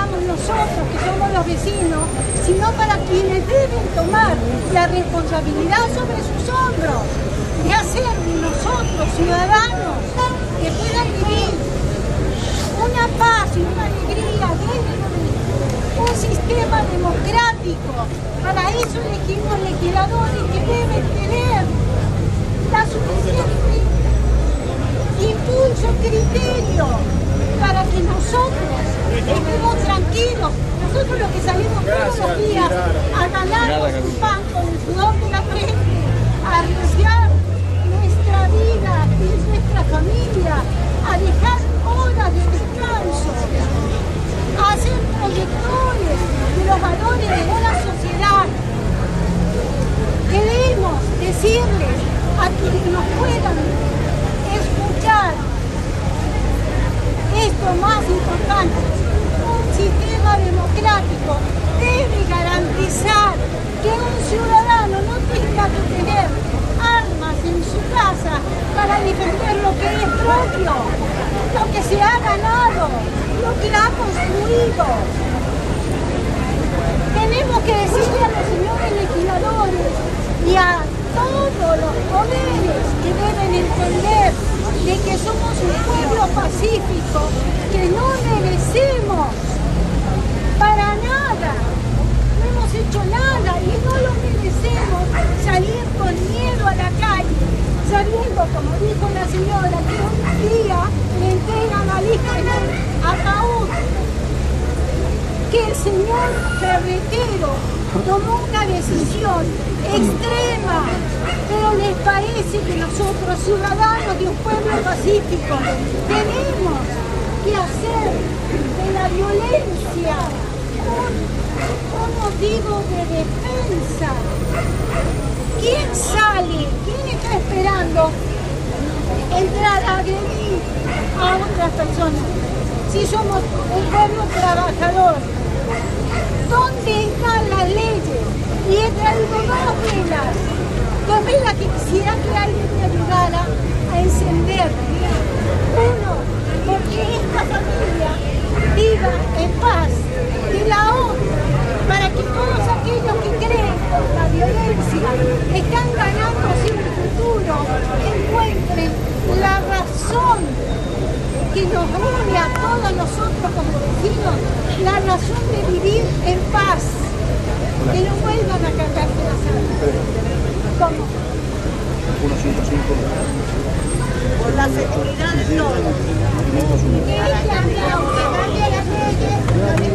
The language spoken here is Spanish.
seamos nosotros, que somos los vecinos, sino para quienes deben tomar la responsabilidad sobre sus hombros de hacer de nosotros ciudadanos que puedan vivir una paz y una alegría dentro de un sistema democrático. Para eso elegimos legisladores que deben tener la suficiente impulso, criterio, para que nosotros estemos tranquilos. Nosotros los que salimos todos los días a ganarnos un pan con el sudor de la frente, a arriesgar nuestra vida y nuestra familia, a dejar horas de descanso, a ser proyectores de los valores de una sociedad. Queremos decirles a quienes nos puedan escuchar esto más importante: un sistema democrático debe garantizar que un ciudadano no tenga que tener armas en su casa para defender lo que es propio, lo que se ha ganado, lo que ha construido. Tenemos que decirle a los señores legisladores y a todos los poderes que deben entender de que somos un pueblo pacífico, que no merecemos para nada, no hemos hecho nada y no lo merecemos salir con miedo a la calle, sabiendo, como dijo la señora, que un día le entregan al hijo en el ataúd, que el señor Ferretero tomó una decisión extrema, pero les parece que nosotros, ciudadanos de un pueblo pacífico, tenemos que hacer de la violencia un motivo de defensa. ¿Quién sale? ¿Quién está esperando entrar a agredir a otras personas? Si somos un pueblo trabajador, ¿dónde están las leyes? Y he traído dos velas que quisiera que alguien me ayudara a encender. Uno, porque esta familia viva en paz. Y la otra, para que todos aquellos que creen por la violencia están ganándose un futuro, encuentren la razón que nos une a todos nosotros como vecinos, la razón de vivir en paz, que no vuelvan a cargarse las armas. ¿Cómo? Por la seguridad de todos. Que cambie las leyes,